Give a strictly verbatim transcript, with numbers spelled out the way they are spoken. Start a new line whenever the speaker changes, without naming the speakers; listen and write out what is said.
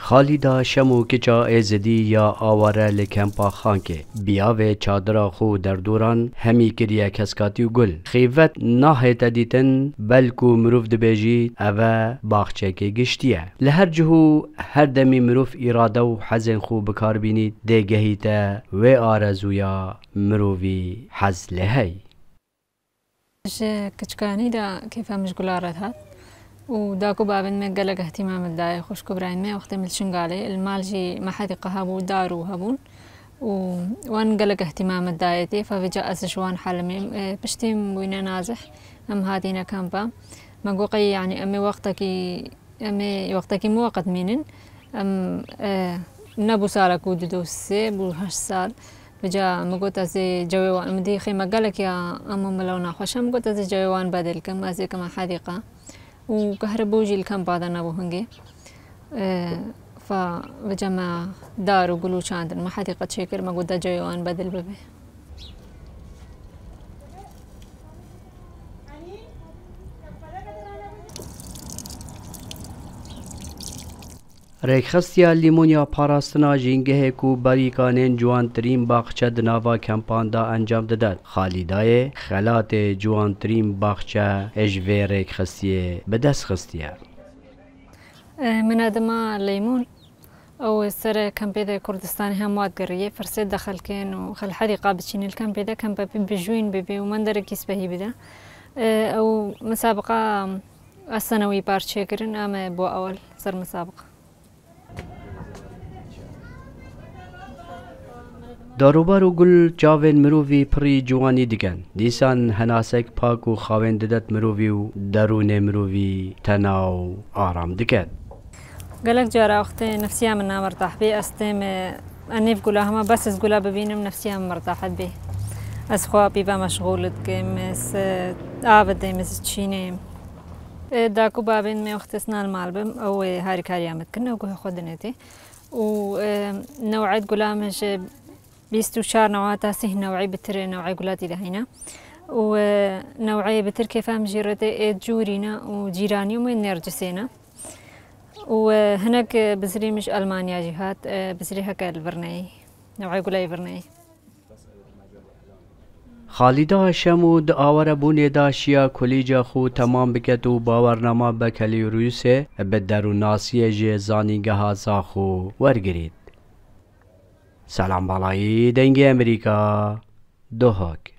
خالیدا شمو کچا ازدی یا آواره لکمپا خانکه بیاوه چادرا خو در دوران همی کریه کسکاتی و گل خیفت ناهیت دیتن بلکو مروف دبیجید اوه باخچه که گشتیه لهر جهو هر دمی مروف اراده و حزن خو بکار بینید دیگهیته و آرزویا مروفی حز لهی
کچکانی دا کیفا مشغولارت هات وداكو بابن ما قلق اهتمام الداي خوش كبراين ما وقت ملشنقالي المالجي ما حد قهبو دارو هبون و وان قلق اهتمام الدايتي ففجاء اسشوان حلمي بشتيم وين نازح ام هادينا كامبا ما قوقي يعني امي وقتك امي وقتك مو وقت مينن ام اه نبو سالك ودوسي بو هاش سال بجا مقوت ازي جويوان مدي خيمة قالك يا امو ملونا خوشا مقوت ازي جويوان بدل كم ازي كما حديقة وكهربوجي الكم بعد أنا بوهنجي اه فبجمع دار وقولوا شاندر ما حديقة شكر ما قد جيوان بدل ببي
ریخستیا لیمونیا پاراستنا جینگه کو باریکانین جوانترین باغچه دناوا کمپاندا انجام دادد. خالیدای خلات جوانترین باغچه اجوه ریخستیه به دست خستیه.
من آدم لیمون او سر کمپیده کردستانی هم واد گریه فرسد دخل کن و خل حدیقه بچین الکمپیده کم ببی بجوین ببی و من در کیس بهی بده او مسابقه السنوي بارشة كرن أما بو أول صار مسابقة.
داروبار و گل جاوین مروی پری جوانی دیگن دیسان هناسک پاک و خاوین ددت مروی و درون مروی تناو آرام دیگن
قالك جارا أختي نفسيا من مرتاح بي أستم أني بقولها ما بس أقولها ببينم نفسيا مرتاحة بي أسخوا بيبا مشغولة كمس آبدي مس تشيني داكو بابين ما اختصنا المالبم أو هاري كاريامت كنا وجوه خدنتي ونوعية قلامش بيستو شار نوعات تاسيه نوعي بتر نوعي قلاتي لهينا ونوعية بتر كيف هم جيرتي جورينا وجيراني ومن نرجسينا وهناك بزري مش ألمانيا جهات بزري هكا البرناي نوعي قلاي برناي
خالدا شمود آور بونه داشیا کلیجا خو تمام بکت و باورنامه بکلی روسه به دروناسی جزانیگه ها زاخو ورگرید. سلام بالایی دنگ امریکا دوهاک